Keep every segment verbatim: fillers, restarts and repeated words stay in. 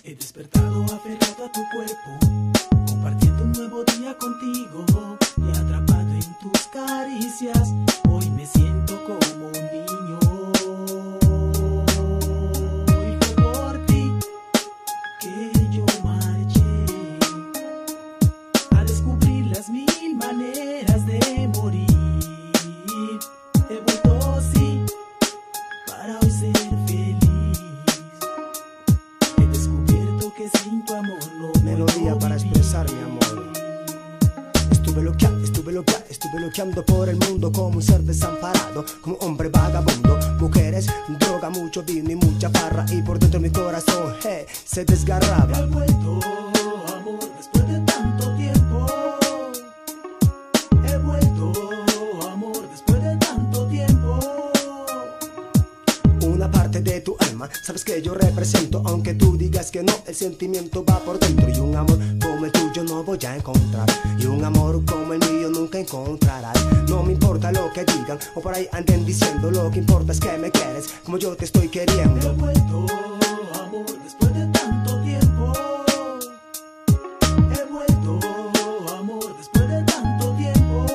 He despertado aferrado a tu cuerpo, compartiendo un nuevo día contigo y atrapado en tus caricias. Hoy me siento como un niño. Y fue por ti que yo marché a descubrir las mil maneras de morir. He vuelto, sí, para hoy ser feliz. He descubierto que sin tu amor no melodía puedo para vivir. expresar mi amor. Estuve loqueando, estuve loqueando, estuve loqueando por el mundo como un ser desamparado, como un hombre vagabundo. Mujeres, droga, mucho vino y mucha farra, y por dentro mi corazón, hey, se desgarraba. He vuelto, amor, después de tanto tiempo. He vuelto, amor, después de tanto tiempo. Una parte de tu alma, sabes que yo represento, aunque tú digas que no, el sentimiento va por dentro. Y un amor como el tuyo no voy a encontrar, y un amor como el mío nunca encontrarás. No me importa lo que digan o por ahí anden diciendo, lo que importa es que me quieres como yo te estoy He queriendo. vuelto, amor, después de tanto tiempo. He vuelto, amor, después de tanto tiempo.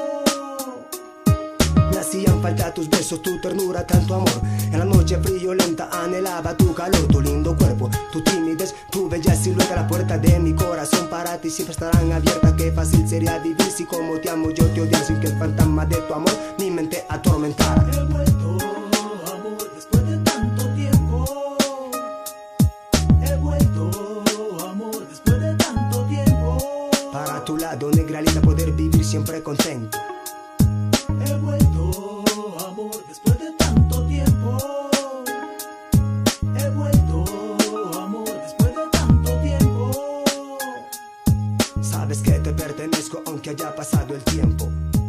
Me hacían falta tus besos, tu ternura, tanto amor. En la noche friolenta anhelaba tu calor, tu lindo cuerpo, tu timidez, tu bella silueta. La puerta de mi corazón para ti siempre estarán abiertas. Qué fácil sería vivir si como te amo yo te odiara, sin que el fantasma de tu amor mi mente atormentara. He vuelto, amor, después de tanto tiempo. He vuelto, amor, después de tanto tiempo. Para tu lado, negralita, poder vivir siempre contento. He vuelto, amor, después de tanto tiempo. He vuelto, amor, después de tanto tiempo. Sabes que te pertenezco aunque haya pasado el tiempo.